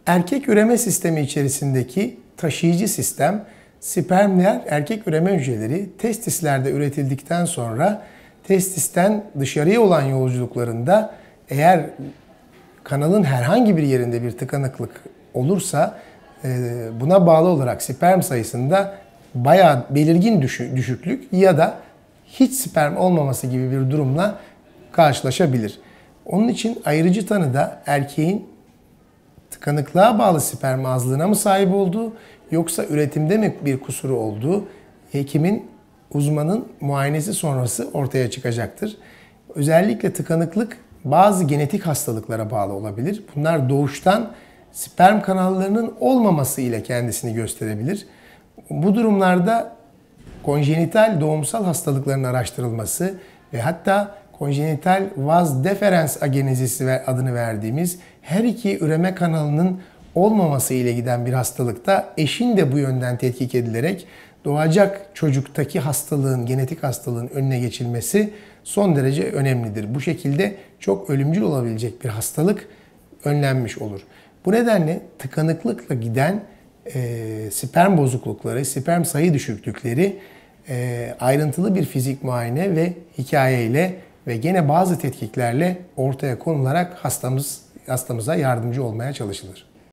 Erkek üreme sistemi içerisindeki taşıyıcı sistem, spermler erkek üreme hücreleri testislerde üretildikten sonra testisten dışarıya olan yolculuklarında eğer kanalın herhangi bir yerinde bir tıkanıklık olursa buna bağlı olarak sperm sayısında bayağı belirgin düşüklük ya da hiç sperm olmaması gibi bir durumla karşılaşabilir. Onun için ayırıcı tanıda erkeğin tıkanıklığa bağlı sperm azlığına mı sahip olduğu yoksa üretimde mi bir kusuru olduğu hekimin, uzmanın muayenesi sonrası ortaya çıkacaktır. Özellikle tıkanıklık bazı genetik hastalıklara bağlı olabilir. Bunlar doğuştan sperm kanallarının olmaması ile kendisini gösterebilir. Bu durumlarda konjenital doğumsal hastalıkların araştırılması ve hatta konjenital vaz deferens agenezisi adını verdiğimiz her iki üreme kanalının olmaması ile giden bir hastalıkta eşin de bu yönden tetkik edilerek doğacak çocuktaki hastalığın, genetik hastalığın önüne geçilmesi son derece önemlidir. Bu şekilde çok ölümcül olabilecek bir hastalık önlenmiş olur. Bu nedenle tıkanıklıkla giden sperm bozuklukları, sperm sayı düşüklükleri ayrıntılı bir fizik muayene ve hikayeyle ve gene bazı tetkiklerle ortaya konularak hastamıza yardımcı olmaya çalışılır.